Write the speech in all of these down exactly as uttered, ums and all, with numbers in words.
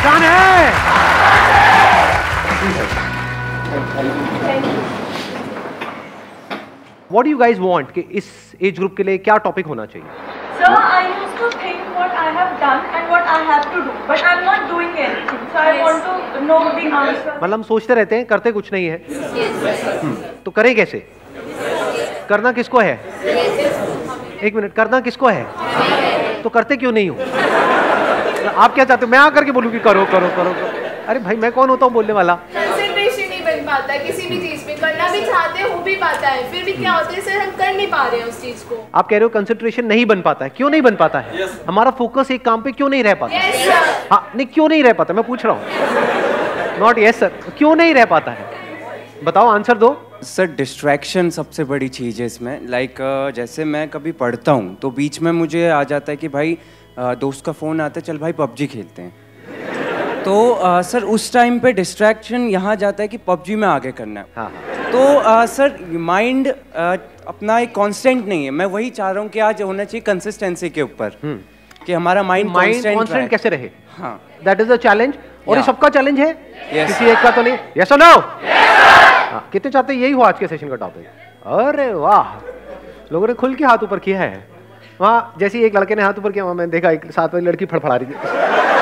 जान है। What do you guys want कि इस एज ग्रुप के लिए क्या टॉपिक होना चाहिए? Sir, I used to think what I have done and what I have to do, but I'm not doing anything. So I want to know the answer. मतलब हम सोचते रहते हैं, करते कुछ नहीं है। yes. तो करें कैसे? करना किसको है? yes. एक मिनट, करना किसको है? yes. तो करते क्यों नहीं हो? आप क्या चाहते हो? मैं आकर के बोलूँ कि करो करो करो करो। अरे भाई, मैं कौन होता हूँ बोलने वाला? कंसंट्रेशन नहीं बन पाता किसी भी चीज में, करना भी चाहते हैं, हो भी पाता है, फिर भी क्या होता है सर, हम कर नहीं पा रहे हैं उस चीज को। आप कह रहे हो कंसंट्रेशन नहीं बन पाता है, क्यों नहीं बन पाता है? yes. हमारा फोकस एक काम पे क्यों नहीं रह पाता? yes, sir. हाँ, नहीं क्यों नहीं रह पाता, मैं पूछ रहा हूँ। नॉट यस सर, क्यों नहीं रह पाता है? बताओ, आंसर दो। सर, डिस्ट्रैक्शन सबसे बड़ी चीज़ है इसमें। लाइक like, जैसे मैं कभी पढ़ता हूँ तो बीच में मुझे आ जाता है कि भाई दोस्त का फ़ोन आता है, चल भाई पबजी खेलते हैं। तो आ, सर उस टाइम पे डिस्ट्रैक्शन यहाँ जाता है कि पबजी में आगे करना है। हाँ, हाँ। तो आ, सर माइंड अपना एक कांस्टेंट नहीं है। मैं वही चाह रहा हूँ कि आज होना चाहिए कंसिस्टेंसी के ऊपर, कि हमारा माइंड माइंड कांस्टेंट कैसे रहे। हाँ, दैट इज द चैलेंज। और ये सबका चैलेंज है, yes. किसी एक का तो नहीं। यस और नो? हाँ, कितने चाहते हैं यही हो आज के सेशन का टॉपिक? अरे वाह, लोगों ने खुल के हाथ ऊपर किया है। वहाँ जैसे एक लड़के ने हाथ ऊपर किया, वहाँ मैंने देखा एक साथ वाली लड़की फड़फड़ा रही थी।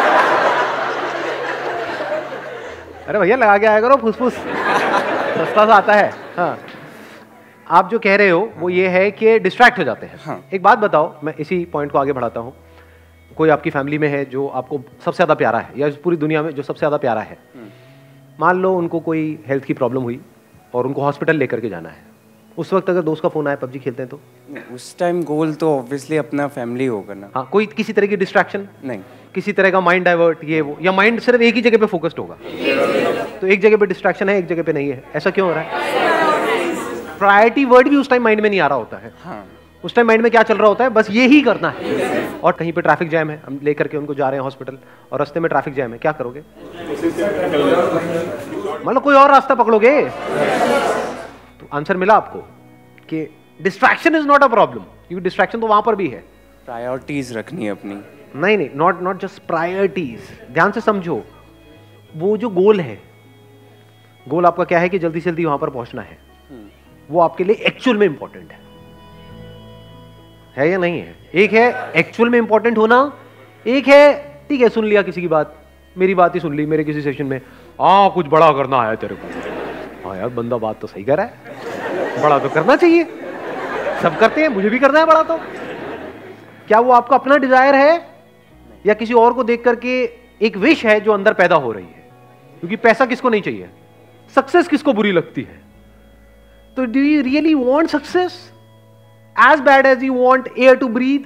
अरे भैया, लगा के आया करो, फुसफुस सस्ता सा आता है। हाँ, आप जो कह रहे हो वो ये है कि डिस्ट्रैक्ट हो जाते हैं। हाँ। एक बात बताओ, मैं इसी पॉइंट को आगे बढ़ाता हूँ। कोई आपकी फैमिली में है जो आपको सबसे ज़्यादा प्यारा है, या पूरी दुनिया में जो सबसे ज़्यादा प्यारा है, मान लो उनको कोई हेल्थ की प्रॉब्लम हुई और उनको हॉस्पिटल लेकर के जाना है। उस वक्त अगर दोस्त का फोन आया, पबजी खेलते हैं तो? उस टाइम गोल तो ऑब्वियसली अपना फैमिली होगा ना। हाँ, कोई किसी तरह की डिस्ट्रैक्शन नहीं, किसी तरह का माइंड डाइवर्ट, ये वो, या माइंड सिर्फ एक ही जगह पे फोकस्ड होगा? तो एक जगह पे डिस्ट्रैक्शन है, एक जगह पे नहीं है। ऐसा क्यों हो रहा है? प्रायोरिटी वर्ड भी उस टाइम माइंड में नहीं आ रहा होता है। हाँ। उस टाइम माइंड में क्या चल रहा होता है? बस ये ही करना है। और कहीं पे ट्रैफिक जैम है, हम लेकर के उनको जा रहे हैं हॉस्पिटल और रास्ते में ट्रैफिक जैम है, क्या करोगे? मतलब कोई और रास्ता पकड़ोगे? तो आंसर मिला आपको कि distraction is not a problem, क्योंकि डिस्ट्रैक्शन तो वहां पर भी है। प्रायोरिटीज रखनी है अपनी। नहीं नहीं, नॉट नॉट जस्ट प्रायोरिटीज। ध्यान से समझो, वो जो गोल है, गोल आपका क्या है कि जल्दी से जल्दी वहां पर पहुंचना है, वो आपके लिए एक्चुअल में इंपॉर्टेंट है है या नहीं है? एक है एक्चुअल में इंपॉर्टेंट होना, एक है ठीक है सुन लिया किसी की बात, मेरी बात ही सुन ली मेरे किसी सेशन में, हाँ कुछ बड़ा करना है तेरे को। हाँ यार, बंदा बात तो सही कर रहा है, बड़ा तो करना चाहिए, सब करते हैं, मुझे भी करना है बड़ा। तो क्या वो आपका अपना डिजायर है या किसी और को देख करके एक विश है जो अंदर पैदा हो रही है? क्योंकि पैसा किसको नहीं चाहिए, सक्सेस किसको बुरी लगती है? तो do you really want success as bad as you want air to breathe?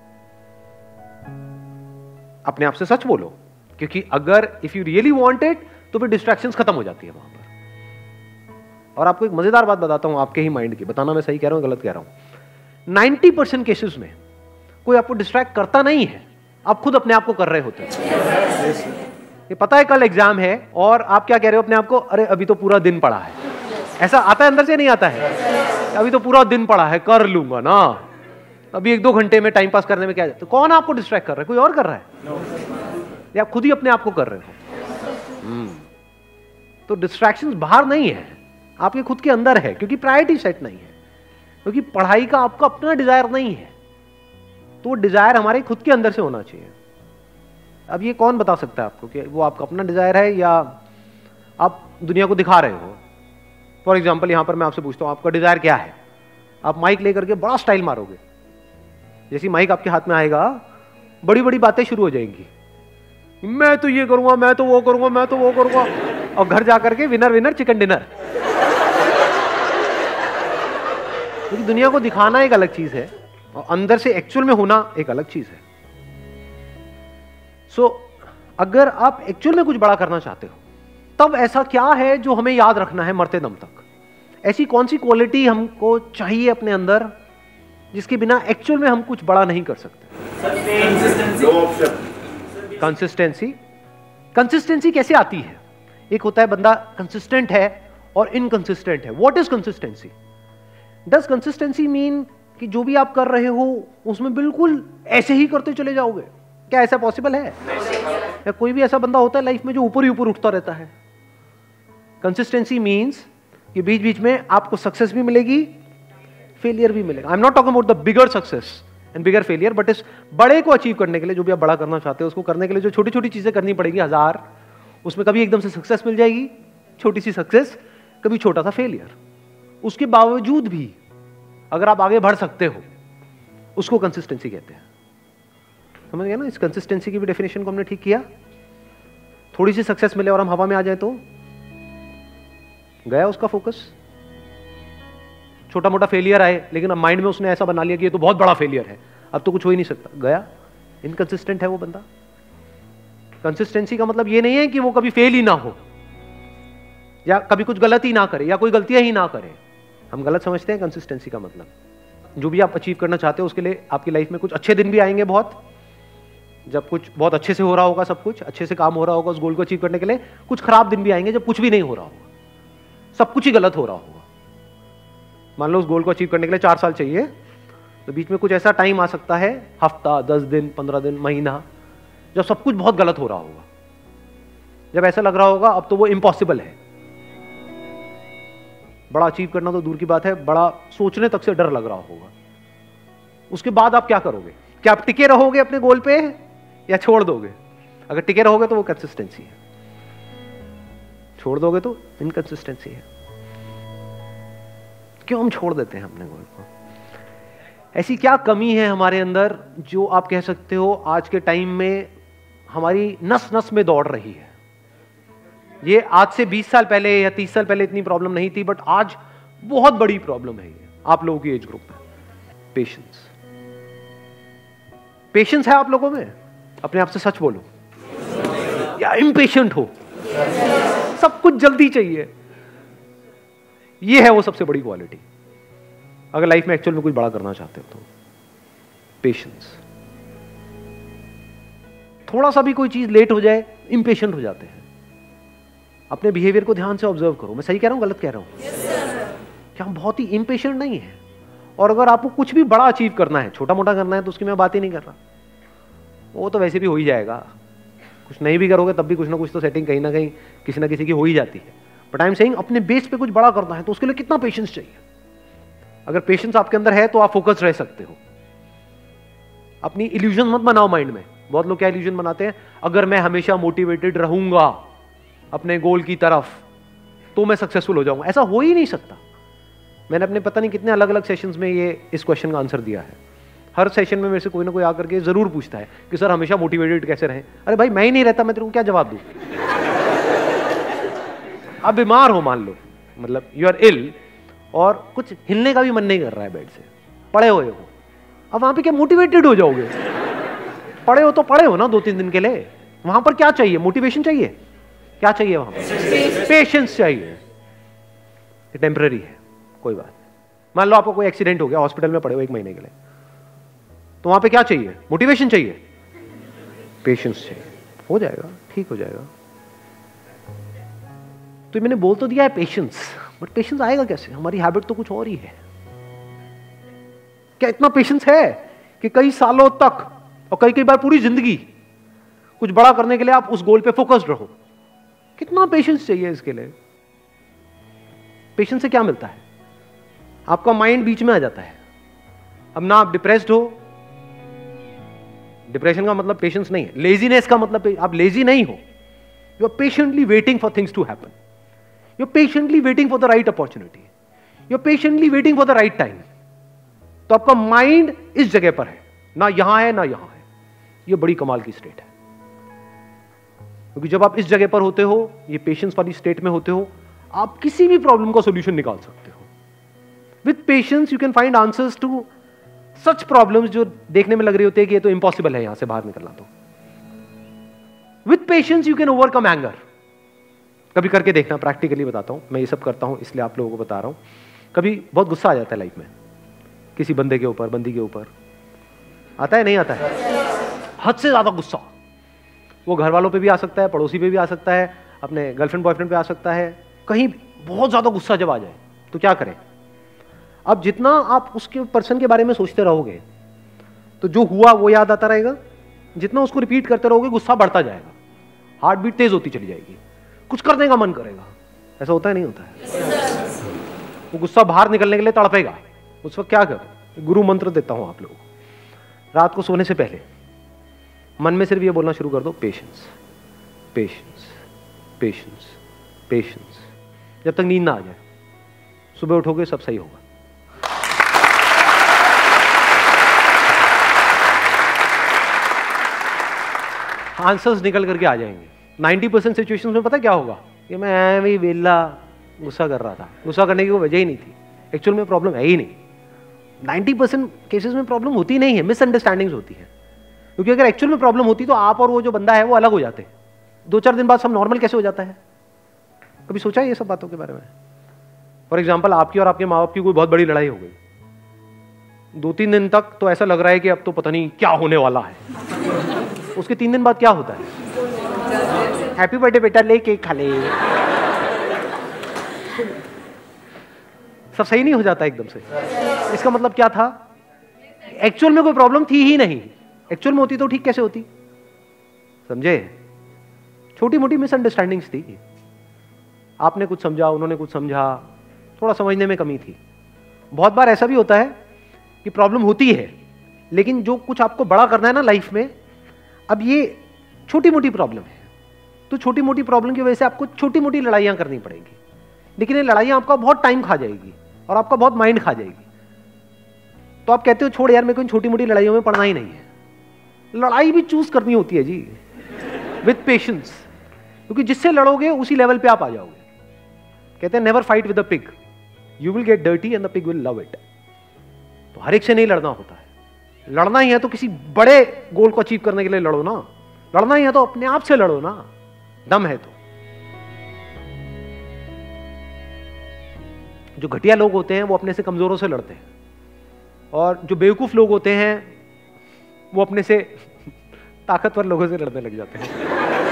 अपने आप से सच बोलो, क्योंकि अगर if you really want it तो फिर distractions खत्म हो जाती है वहां पर। और आपको एक मजेदार बात बताता हूं आपके ही माइंड की, बताना मैं सही कह रहा हूं गलत कह रहा हूं। नाइंटी परसेंट केसेस में कोई आपको डिस्ट्रैक्ट करता नहीं है, आप खुद अपने आप को कर रहे होते हैं। ये पता है कल एग्जाम है और आप क्या कह रहे हो अपने आप को, अरे अभी तो पूरा दिन पड़ा है। ऐसा आता है अंदर से, नहीं आता है? अभी तो पूरा दिन पड़ा है, कर लूंगा ना, अभी एक दो घंटे में टाइम पास करने में क्या? तो कौन आपको डिस्ट्रैक्ट कर रहा है? कोई और कर रहा है? no. या आप खुद ही अपने आप को कर रहे हो? hmm. तो डिस्ट्रैक्शंस बाहर नहीं है, आपके खुद के अंदर है, क्योंकि प्रायोरिटी सेट नहीं है, क्योंकि पढ़ाई का आपका अपना डिजायर नहीं है। तो वो डिजायर हमारे खुद के अंदर से होना चाहिए। अब ये कौन बता सकता है आपको कि वो आपका अपना डिजायर है या आप दुनिया को दिखा रहे हो? फॉर एग्जाम्पल, यहां पर मैं आपसे पूछता हूं आपका डिजायर क्या है? आप माइक लेकर के बड़ा स्टाइल मारोगे, जैसी माइक आपके हाथ में आएगा बड़ी बड़ी बातें शुरू हो जाएंगी, मैं तो ये करूंगा, मैं तो वो करूंगा, मैं तो वो करूंगा, और घर जाकर के विनर विनर चिकन डिनर। क्योंकि दुनिया को दिखाना एक अलग चीज है और अंदर से एक्चुअल में होना एक अलग चीज है। सो so, अगर आप एक्चुअल में कुछ बड़ा करना चाहते हो, तब ऐसा क्या है जो हमें याद रखना है मरते दम तक? ऐसी कौन सी क्वालिटी हमको चाहिए अपने अंदर जिसके बिना एक्चुअल में हम कुछ बड़ा नहीं कर सकते? कंसिस्टेंसी। कंसिस्टेंसी कैसे आती है? एक होता है बंदा कंसिस्टेंट है और इनकंसिस्टेंट है। What is consistency? Does consistency mean कि जो भी आप कर रहे हो उसमें बिल्कुल ऐसे ही करते चले जाओगे? क्या ऐसा पॉसिबल है? या कोई भी ऐसा बंदा होता है लाइफ में जो ऊपर ही ऊपर उठता रहता है। कंसिस्टेंसी मीन्स कि बीच बीच में आपको सक्सेस भी मिलेगी, फेलियर भी मिलेगा। I am not talking about the bigger success and bigger failure, but इस बड़े को अचीव करने के लिए, जो भी आप बड़ा करना चाहते हो उसको करने के लिए जो छोटी छोटी चीजें करनी पड़ेगी हजार, उसमें कभी एकदम से सक्सेस मिल जाएगी, छोटी सी सक्सेस, कभी छोटा सा फेलियर। उसके बावजूद भी अगर आप आगे बढ़ सकते हो, उसको कंसिस्टेंसी कहते हैं। समझ गया ना? इस कंसिस्टेंसी की भी डेफिनेशन को हमने ठीक किया। थोड़ी सी सक्सेस मिले और हम हवा में आ जाए तो गया उसका फोकस। छोटा मोटा फेलियर आए लेकिन अब माइंड में उसने ऐसा बना लिया कि ये तो बहुत बड़ा फेलियर है, अब तो कुछ हो ही नहीं सकता, गया। इनकंसिस्टेंट है वो बंदा। कंसिस्टेंसी का मतलब ये नहीं है कि वो कभी फेल ही ना हो या कभी कुछ गलत ही ना करे या कोई गलतियां ही ना करे। हम गलत समझते हैं कंसिस्टेंसी का मतलब। जो भी आप अचीव करना चाहते हो उसके लिए आपकी लाइफ में कुछ अच्छे दिन भी आएंगे, बहुत, जब कुछ बहुत अच्छे से हो रहा होगा, सब कुछ अच्छे से काम हो रहा होगा उस गोल को अचीव करने के लिए। कुछ खराब दिन भी आएंगे जब कुछ भी नहीं हो रहा होगा, सब कुछ ही गलत हो रहा होगा। मान लो उस गोल को अचीव करने के लिए चार साल चाहिए, तो बीच में कुछ ऐसा टाइम आ सकता है, हफ्ता, दस दिन, पंद्रह दिन, महीना, जब सब कुछ बहुत गलत हो रहा होगा, जब ऐसा लग रहा होगा अब तो वो इम्पॉसिबल है। बड़ा अचीव करना तो दूर की बात है, बड़ा सोचने तक से डर लग रहा होगा। उसके बाद आप क्या करोगे? क्या आप टिके रहोगे अपने गोल पे या छोड़ दोगे? अगर टिके रहोगे तो वो कंसिस्टेंसी है, छोड़ दोगे तो इनकंसिस्टेंसी है। क्यों हम छोड़ देते हैं अपने गोल को? ऐसी क्या कमी है हमारे अंदर जो आप कह सकते हो आज के टाइम में हमारी नस नस में दौड़ रही है? ये आज से बीस साल पहले या तीस साल पहले इतनी प्रॉब्लम नहीं थी, बट आज बहुत बड़ी प्रॉब्लम है ये आप लोगों की एज ग्रुप में। पेशेंस। पेशेंस है आप लोगों में? अपने आप से सच बोलो। या इम्पेशेंट हो? सब कुछ जल्दी चाहिए। ये है वो सबसे बड़ी क्वालिटी अगर लाइफ में एक्चुअल में कुछ बड़ा करना चाहते हो तो। पेशेंस। थोड़ा सा भी कोई चीज लेट हो जाए इम्पेशेंट हो जाते हैं। अपने बिहेवियर को ध्यान से ऑब्जर्व करो। मैं सही कह रहा हूं, गलत कह रहा हूं? yes, क्या हम बहुत ही इम्पेशेंट नहीं है? और अगर आपको कुछ भी बड़ा अचीव करना है, छोटा मोटा करना है, तो उसकी मैं बात ही नहीं कर रहा, वो तो वैसे भी हो ही जाएगा। कुछ नहीं भी करोगे तब भी कुछ ना कुछ तो सेटिंग कहीं ना कहीं किसी ना किसी की हो ही जाती है। बट आई एम सेइंग अपने बेस पे कुछ बड़ा करना है तो उसके लिए कितना पेशेंस चाहिए? अगर पेशेंस आपके अंदर है तो आप फोकस रह सकते हो। अपनी इल्यूजन मत बनाओ माइंड में। बहुत लोग क्या इल्यूजन बनाते हैं, अगर मैं हमेशा मोटिवेटेड रहूंगा अपने गोल की तरफ तो मैं सक्सेसफुल हो जाऊंगा। ऐसा हो ही नहीं सकता। मैंने अपने पता नहीं कितने अलग अलग सेशंस में ये इस क्वेश्चन का आंसर दिया है। हर सेशन में मेरे से कोई ना कोई आकर के जरूर पूछता है कि सर हमेशा मोटिवेटेड कैसे रहें? अरे भाई मैं ही नहीं रहता, मैं तेरे को क्या जवाब दूं? आप बीमार हो मान लो, मतलब यू आर इल और कुछ हिलने का भी मन नहीं कर रहा है बेड से, पड़े हुए हो, अब वहां पे क्या मोटिवेटेड हो जाओगे? पड़े हो तो पड़े हो ना दो तीन दिन के लिए। वहां पर क्या चाहिए? मोटिवेशन चाहिए? क्या चाहिए वहां पर? पेशेंस चाहिए। टेम्पररी है, कोई बात। मान लो आपको कोई एक्सीडेंट हो गया, हॉस्पिटल में पड़े हो एक महीने के लिए, तो वहां पे क्या चाहिए? मोटिवेशन चाहिए? पेशेंस चाहिए। हो जाएगा, ठीक हो जाएगा। तो मैंने बोल तो दिया है पेशेंस, बट पेशेंस आएगा कैसे? हमारी हैबिट तो कुछ और ही है। क्या इतना पेशेंस है कि कई सालों तक और कई कई बार पूरी जिंदगी कुछ बड़ा करने के लिए आप उस गोल पे फोकस्ड रहो? कितना पेशेंस चाहिए इसके लिए? पेशेंस से क्या मिलता है? आपका माइंड बीच में आ जाता है। अब ना आप डिप्रेस्ड हो, डिप्रेशन का मतलब पेशेंस नहीं है। लेजीनेस का मतलब आप लेजी नहीं हो, you are patiently waiting for things to happen, you are patiently waiting for the right opportunity, you are patiently waiting for the right time. तो आपका माइंड इस जगह पर है, ना यहां है ना यहां है। यह बड़ी कमाल की स्टेट है, क्योंकि जब आप इस जगह पर होते हो, ये पेशेंस वाली स्टेट में होते हो, आप किसी भी प्रॉब्लम का सॉल्यूशन निकाल सकते हो। With patience you can find answers to such problems जो देखने में लग रही होती है कि ये तो इम्पॉसिबल है यहां से बाहर निकलना। तो with patience you can overcome anger. कभी करके देखना, प्रैक्टिकली बताता हूं, मैं ये सब करता हूं इसलिए आप लोगों को बता रहा हूं। कभी बहुत गुस्सा आ जाता है लाइफ में, किसी बंदे के ऊपर, बंदी के ऊपर आता है, नहीं आता है? हद से ज्यादा गुस्सा। वो घर वालों पे भी आ सकता है, पड़ोसी पे भी आ सकता है, अपने गर्लफ्रेंड बॉयफ्रेंड पे आ सकता है। कहीं बहुत ज्यादा गुस्सा जब आ जाए तो क्या करें? अब जितना आप उसके पर्सन के बारे में सोचते रहोगे तो जो हुआ वो याद आता रहेगा, जितना उसको रिपीट करते रहोगे गुस्सा बढ़ता जाएगा। हार्ट बीट तेज होती चली जाएगी, कुछ करने का मन करेगा। ऐसा होता है नहीं होता है? वो गुस्सा बाहर निकलने के लिए तड़पेगा। उस वक्त क्या करो? गुरु मंत्र देता हूं आप लोगों को। रात को सोने से पहले मन में सिर्फ ये बोलना शुरू कर दो, पेशेंस, पेशेंस, पेशेंस, पेशेंस, जब तक नींद ना आ जाए। सुबह उठोगे सब सही होगा। आंसर्स निकल करके आ जाएंगे। नाइंटी परसेंट सिचुएशंस में पता क्या होगा कि मैं ऐਵੇਂ ही वेला गुस्सा कर रहा था, गुस्सा करने की कोई वजह ही नहीं थी, एक्चुअल में प्रॉब्लम है ही नहीं। नाइंटी परसेंट केसेस में प्रॉब्लम होती नहीं है, मिसअंडरस्टैंडिंग्स होती है। क्योंकि अगर एक्चुअल में प्रॉब्लम होती तो आप और वो जो बंदा है वो अलग हो जाते। दो चार दिन बाद सब नॉर्मल कैसे हो जाता है? कभी सोचा है ये सब बातों के बारे में? फॉर एग्जाम्पल, आपकी और आपके माँ बाप की कोई बहुत बड़ी लड़ाई हो गई, दो तीन दिन तक तो ऐसा लग रहा है कि अब तो पता नहीं क्या होने वाला है। उसके तीन दिन बाद क्या होता है? हैप्पी बर्थडे बेटा, ले केक खा ले। सब सही नहीं हो जाता एकदम से। इसका मतलब क्या था? एक्चुअल में कोई प्रॉब्लम थी ही नहीं। एक्चुअल में होती तो ठीक कैसे होती? समझे? छोटी मोटी मिसअंडरस्टैंडिंग्स थी। आपने कुछ समझा, उन्होंने कुछ समझा, थोड़ा समझने में कमी थी। बहुत बार ऐसा भी होता है कि प्रॉब्लम होती है, लेकिन जो कुछ आपको बड़ा करना है ना लाइफ में, अब ये छोटी मोटी प्रॉब्लम है, तो छोटी मोटी प्रॉब्लम की वजह से आपको छोटी मोटी लड़ाइयां करनी पड़ेंगी। लेकिन ये लड़ाइयां आपका बहुत टाइम खा जाएगी और आपका बहुत माइंड खा जाएगी। तो आप कहते हो छोड़ यार, मेरे को इन छोटी मोटी लड़ाइयों में पड़ना ही नहीं है। लड़ाई भी चूज करनी होती है जी, विद पेशेंस, क्योंकि जिससे लड़ोगे उसी लेवल पे आप आ जाओगे। कहते हैं never fight with a pig, you will get dirty and the pig will love it. तो हर एक से नहीं लड़ना होता है। लड़ना ही है तो किसी बड़े गोल को अचीव करने के लिए लड़ो ना। लड़ना ही है तो अपने आप से लड़ो ना, दम है तो। जो घटिया लोग होते हैं वो अपने से कमजोरों से लड़ते हैं, और जो बेवकूफ लोग होते हैं वो अपने से ताकतवर लोगों से लड़ने लग जाते हैं।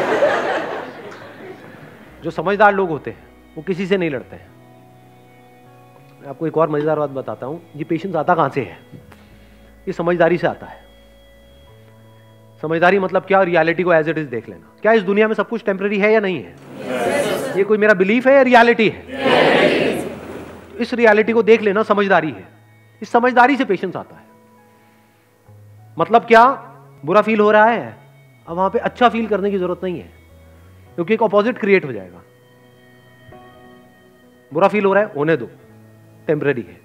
जो समझदार लोग होते हैं वो किसी से नहीं लड़ते हैं। मैं आपको एक और मजेदार बात बताता हूं। ये पेशेंस आता कहां से है? ये समझदारी से आता है। समझदारी मतलब क्या? रियलिटी को एज इट इज देख लेना। क्या इस दुनिया में सब कुछ टेम्पररी है या नहीं है? yes. ये कोई मेरा बिलीफ है या रियलिटी है? yes. इस रियलिटी को देख लेना समझदारी है। इस समझदारी से पेशेंस आता है। मतलब क्या? बुरा फील हो रहा है, अब वहां पे अच्छा फील करने की जरूरत नहीं है, क्योंकि एक ऑपोजिट क्रिएट हो जाएगा। बुरा फील हो रहा है, होने दो, टेम्पररी है।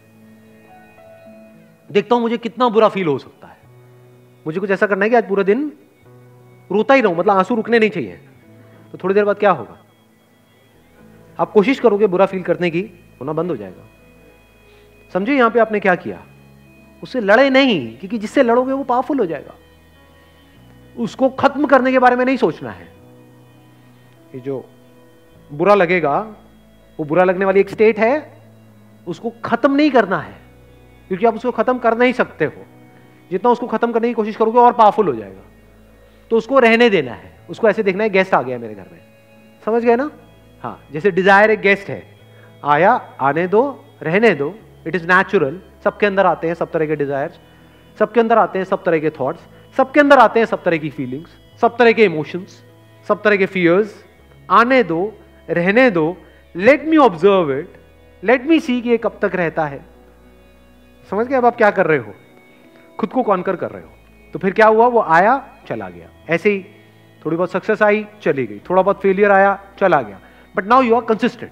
देखता हूं मुझे कितना बुरा फील हो सकता है। मुझे कुछ ऐसा करना है कि आज पूरे दिन रोता ही रहूं, मतलब आंसू रुकने नहीं चाहिए। तो थोड़ी देर बाद क्या होगा? आप कोशिश करोगे बुरा फील करने की, होना बंद हो जाएगा। समझे यहां पे आपने क्या किया? उससे लड़े नहीं, क्योंकि जिससे लड़ोगे वो पावरफुल हो जाएगा। उसको खत्म करने के बारे में नहीं सोचना है। ये जो बुरा लगेगा, वो बुरा लगने वाली एक स्टेट है, उसको खत्म नहीं करना है, क्योंकि आप उसको खत्म कर नहीं सकते हो। जितना उसको खत्म करने की कोशिश करोगे और पावरफुल हो जाएगा। तो उसको रहने देना है। उसको ऐसे देखना है, गेस्ट आ गया मेरे घर में, समझ गए ना? हाँ, जैसे डिजायर एक गेस्ट है, आया, आने दो, रहने दो, इट इज नेचुरल। सबके अंदर आते हैं सब तरह के डिजायर्स, सबके अंदर आते हैं सब तरह के थॉट्स, सबके अंदर आते हैं सब तरह की फीलिंग्स, सब तरह के इमोशंस, सब तरह के फियर्स। आने दो, रहने दो, let me observe it, let me see कि ये कब तक रहता है। समझ गए? अब आप क्या कर रहे हो? खुद को कॉन्कर कर रहे हो। तो फिर क्या हुआ? वो आया, चला गया। ऐसे ही थोड़ी बहुत सक्सेस आई, चली गई, थोड़ा बहुत फेलियर आया, चला गया। But now you are consistent,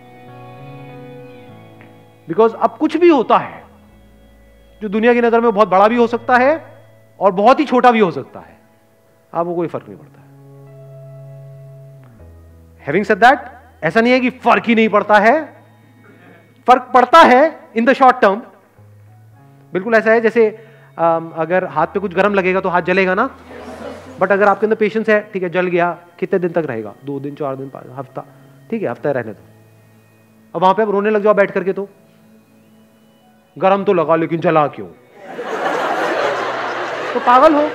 because अब कुछ भी होता है जो दुनिया की नजर में बहुत बड़ा भी हो सकता है और बहुत ही छोटा भी हो सकता है, आपको कोई फर्क नहीं पड़ता है। हैविंग सेड दैट, ऐसा नहीं है कि फर्क ही नहीं पड़ता है, फर्क पड़ता है इन द शॉर्ट टर्म। बिल्कुल ऐसा है जैसे अगर हाथ पे कुछ गर्म लगेगा तो हाथ जलेगा ना, बट अगर आपके अंदर पेशेंस है, ठीक है, जल गया, कितने दिन तक रहेगा? दो दिन, चार दिन, पांच, हफ्ता, ठीक है, हफ्ता रहने दो। अब वहां पे आप रोने लग जाओ बैठ करके, तो गरम तो लगा लेकिन जला क्यों? तो पागल हो।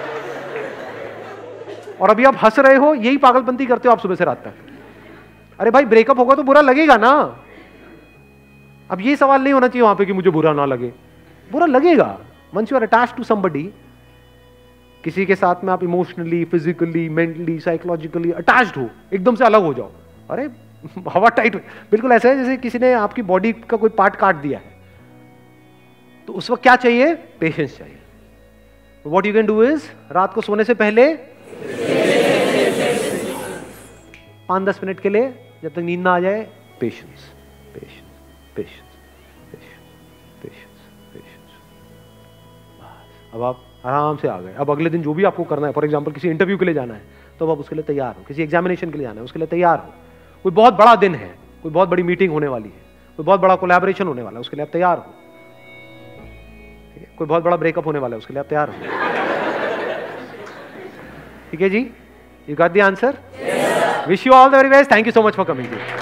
और अभी आप हंस रहे हो, यही पागलपंती करते हो आप सुबह से रात तक। अरे भाई, ब्रेकअप होगा तो बुरा लगेगा ना। अब ये सवाल नहीं होना चाहिए वहां पे कि मुझे बुरा ना लगे। बुरा लगेगा। Once you are attached to somebody, किसी के साथ में आप emotionally, physically, mentally, psychologically attached हो, एकदम से अलग हो जाओ, अरे हवा टाइट, बिल्कुल ऐसा है जैसे किसी ने आपकी बॉडी का कोई पार्ट काट दिया है, तो उस वक्त क्या चाहिए? पेशेंस चाहिए। What you can do is, रात को सोने से पहले पांच दस मिनट के लिए, जब तक नींद ना आ जाए, patience patience patience patience patience. अब आप आराम से आ गए। अब अगले दिन जो भी आपको करना है, फॉर एग्जांपल किसी इंटरव्यू के लिए जाना है, तो अब आप उसके लिए तैयार हो। किसी एग्जामिनेशन के लिए जाना है, उसके लिए तैयार हो। कोई बहुत बड़ा दिन है, कोई बहुत बड़ी मीटिंग होने वाली है, कोई बहुत बड़ा कोलैबोरेशन होने वाला है, उसके लिए आप तैयार हो। ठीक है, कोई बहुत बड़ा ब्रेकअप होने वाला है, उसके लिए आप तैयार हो। ठीक है जी, you got the answer? Wish you all the very best. Thank you so much for coming here.